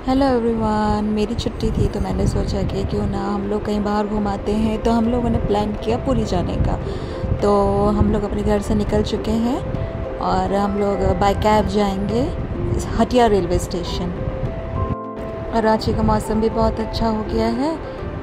Hello everyone, मेरी छुट्टी थी तो मैंने सोचा कि क्यों ना हम लोग कहीं बाहर घुमाते हैं। तो हम लोगों ने प्लान किया पुरी जाने का। तो हम लोग अपने घर से निकल चुके हैं और हम लोग बाय कैब जाएंगे हटिया रेलवे स्टेशन। और रांची का मौसम भी बहुत अच्छा हो गया है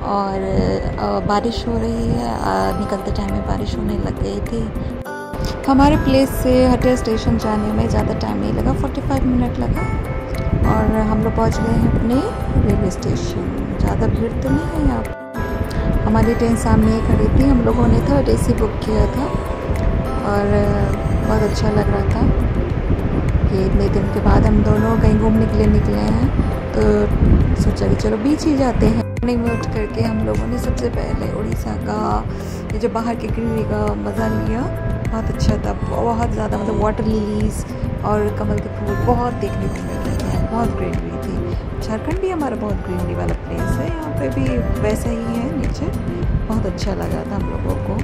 और बारिश हो रही है। निकलते टाइम में बारिश होने लग गई थी। हमारे प्लेस से हटिया स्टेशन जाने में ज़्यादा टाइम नहीं लगा, 45 मिनट लगा और हम लोग पहुंच गए हैं अपने रेलवे स्टेशन। ज़्यादा भीड़ तो नहीं है यहाँ पर। हमारी ट्रेन सामने ही खड़ी थी। हम लोगों ने थर्ड एसी बुक किया था और बहुत अच्छा लग रहा था कि इतने दिन के बाद हम दोनों कहीं घूमने के लिए निकले हैं। तो सोचा कि चलो बीच ही जाते हैं। मॉर्निंग में उठ करके हम लोगों ने सबसे पहले उड़ीसा का ये जो बाहर की ग्रीनरी का मज़ा लिया। बहुत अच्छा था, बहुत ज़्यादा, मतलब वाटर लिलीज़ और कमल के फूल बहुत देखने को मिल रहे थे। बहुत ग्रीनरी थी। झारखंड भी हमारा बहुत ग्रीनरी वाला प्लेस है, यहाँ पे भी वैसा ही है नीचे। बहुत अच्छा लगा था हम लोगों को।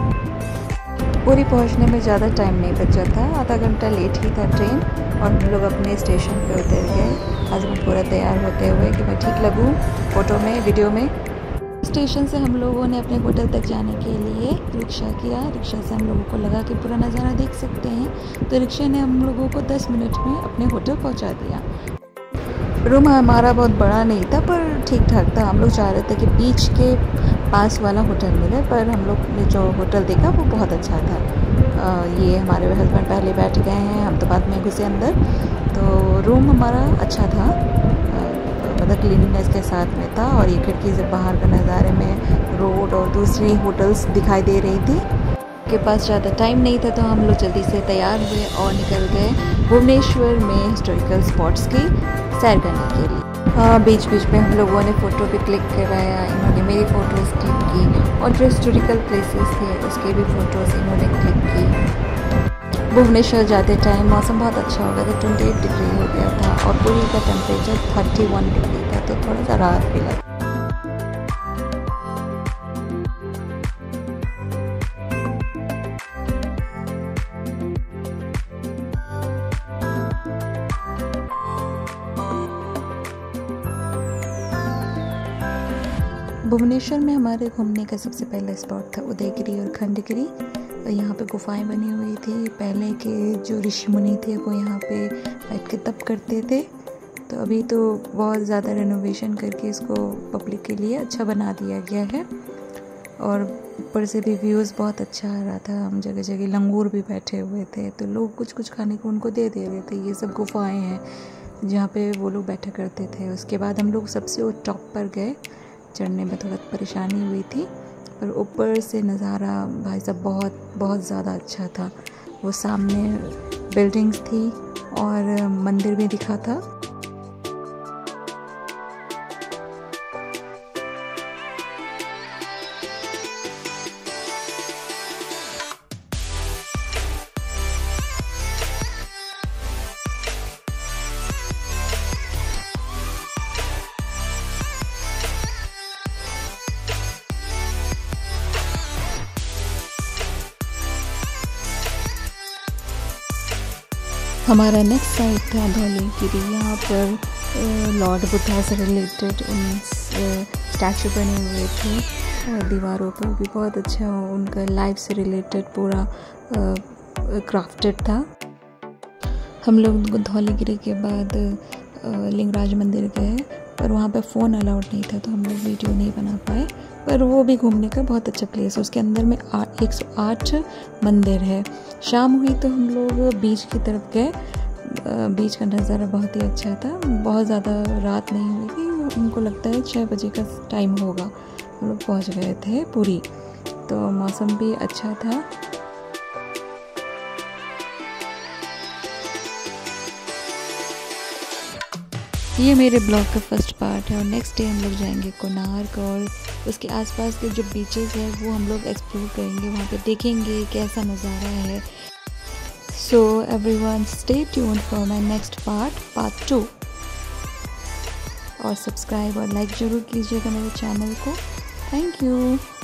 पूरी पहुँचने में ज़्यादा टाइम नहीं बचा था, आधा घंटा लेट ही था ट्रेन और हम लोग अपने स्टेशन पे उतर गए। हस्बैंड पूरा तैयार होते हुए कि मैं ठीक लगूँ फ़ोटो में, वीडियो में। स्टेशन से हम लोगों ने अपने होटल तक जाने के लिए रिक्शा किया। रिक्शा से हम लोगों को लगा कि पूरा नज़ारा देख सकते हैं, तो रिक्शे ने हम लोगों को 10 मिनट में अपने होटल पहुंचा दिया। रूम हमारा बहुत बड़ा नहीं था पर ठीक ठाक था। हम लोग चाह रहे थे कि बीच के पास वाला होटल मिले, पर हम लोग ने जो होटल देखा वो बहुत अच्छा था। ये हमारे हस्बैंड पहले बैठ गए हैं, हम तो बाद में घुसे अंदर। तो रूम हमारा अच्छा था, मतलब क्लीनिनेस के साथ में था और ये खिड़की से बाहर का नज़ारे में रोड और दूसरी होटल्स दिखाई दे रही थी। के पास ज़्यादा टाइम नहीं था तो हम लोग जल्दी से तैयार हुए और निकल गए भुवनेश्वर में हिस्टोरिकल स्पॉट्स की सैर करने के लिए। बीच बीच में हम लोगों ने फ़ोटो भी क्लिक कराया। इन्होंने मेरी फ़ोटोज़ क्लिक की और जो हिस्टोरिकल प्लेसेस थे उसके भी फ़ोटोज़ इन्होंने क्लिक की। भुवनेश्वर जाते टाइम मौसम बहुत अच्छा हो गया था, 28 डिग्री हो गया था और पूरी का टेम्परेचर 31 डिग्री था, तो थोड़ा सा राहत भी लगा। भुवनेश्वर में हमारे घूमने का सबसे पहला स्पॉट था उदयगिरी और खंडगिरी। यहाँ पे गुफाएं बनी हुई थी। पहले के जो ऋषि मुनि थे वो यहाँ पे बैठ के तप करते थे। तो अभी तो बहुत ज़्यादा रेनोवेशन करके इसको पब्लिक के लिए अच्छा बना दिया गया है और ऊपर से भी व्यूज़ बहुत अच्छा आ रहा था। हम जगह जगह लंगूर भी बैठे हुए थे, तो लोग कुछ कुछ खाने को उनको दे रहे थे। ये सब गुफाएँ हैं जहाँ पे वो लोग बैठा करते थे। उसके बाद हम लोग सबसे टॉप पर गए। चढ़ने में थोड़ा परेशानी हुई थी पर ऊपर से नज़ारा भाई साहब बहुत बहुत ज़्यादा अच्छा था। वो सामने बिल्डिंग्स थी और मंदिर भी दिखा था। हमारा नेक्स्ट साइट था धौलागिरी। यहाँ पर लॉर्ड बुद्धा से रिलेटेड स्टैचू बने हुए थे और दीवारों पर भी बहुत अच्छा उनका लाइफ से रिलेटेड पूरा क्राफ्टेड था। हम लोग धौलागिरी के बाद लिंगराज मंदिर गए पर वहाँ पे फ़ोन अलाउड नहीं था तो हम लोग वीडियो नहीं बना पाए, पर वो भी घूमने का बहुत अच्छा प्लेस है। उसके अंदर में 108 मंदिर है। शाम हुई तो हम लोग बीच की तरफ गए। बीच का नज़ारा बहुत ही अच्छा था। बहुत ज़्यादा रात नहीं हुई थी, हमको लगता है 6 बजे का टाइम होगा। हम लोग पहुँच गए थे पुरी, तो मौसम भी अच्छा था। ये मेरे ब्लॉग का फर्स्ट पार्ट है और नेक्स्ट डे हम लोग जाएंगे कोणार्क और उसके आसपास के जो बीचेस है वो हम लोग एक्सप्लोर करेंगे। वहाँ पे देखेंगे कैसा नज़ारा है। So everyone stay tuned for my next part 2 और सब्सक्राइब और लाइक ज़रूर कीजिएगा मेरे चैनल को। Thank you.